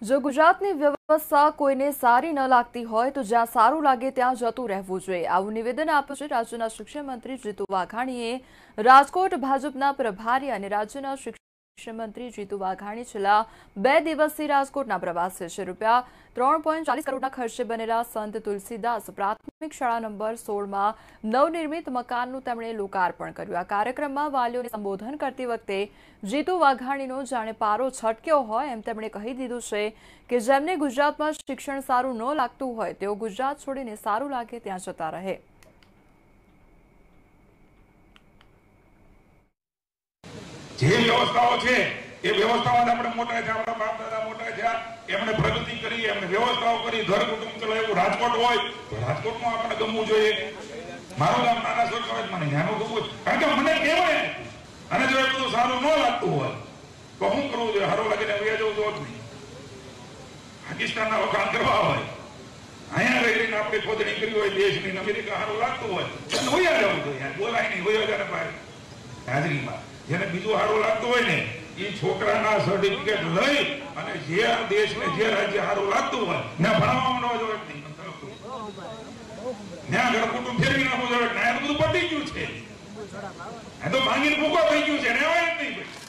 જો ગુજરાતની વ્યવસ્થા કોઈને સારી ન લાગતી હોય તો જ્યાં સારું લાગે ત્યાં જતું રહેવું જોઈએ, આવું નિવેદન આપ્યું છે રાજ્યના શિક્ષણ મંત્રી જીતુ વાઘાણીએ। રાજકોટ ભાજપના પ્રભારી અને રાજ્યના શિક્ષણ મંત્રી જીતુ વાઘાણી છેલ્લા 2 દિવસથી રાજકોટના પ્રવાસે છે। રૂપિયા 3.40 કરોડના ખર્ચે બનેલા સંત તુલસીદાસ પ્રાથમિક શાળા નંબર 16માં નવનિર્મિત મકાનનું તેમણે લોકાર્પણ કર્યું। આ કાર્યક્રમમાં વાલીઓને સંબોધન કરતી વખતે જીતુ વાઘાણીનો જાણે પારો છટક્યો હોય એમ તેમણે કહી દીધું છે કે જેમને ગુજરાતમાં શિક્ષણ સારું ન લાગતું હોય તેઓ ગુજરાત છોડીને સારું લાગે ત્યાં જતા રહે। જે વ્યવસ્થાઓ છે એ વ્યવસ્થાઓને આપણે મોટા છે, આપણા બાપ દાદા મોટા છે, એમણે પ્રગતિ કરી, એમણે વ્યવસ્થાઓ કરી, ઘર કુટુંબ ચલાવ્યું। રાજકોટ હોય તો રાજકોટમાં આપણે ગમવું જોઈએ। મારું ગામ નાના સોરઠ હોય મને નાનું ગમવું, કારણ કે મને કહેવાય અને જો એ બધું સારું ન લાગતું હોય તો શું કરવું જોઈએ? સારું લાગીને વયા જવું તો જ નહીં। પાકિસ્તાનના વખાણ કરવા હોય, અહીંયા રહીને આપણી ખોદણી કરી હોય દેશની, અમેરિકા સારું લાગતું હોય વયા જવું જોઈએ। બોલાય નહીં, વયા જાય ભાઈ હાજરીમાં। જેને બીજું સારું લાગતું હોય ને એ છોકરાના સર્ટિફિકેટ લઈ અને જે દેશને જે રાજ્ય સારું લાગતું હોય ને ભણાવવામાં ન જોઈએ, ત્યાં ઘર કુટુંબ ફેરવી નાખવું જોઈએ। બધું પતી ગયું છે, તો ભાંગીને ભૂકો થઈ ગયું છે ને, હવે જ નહીં।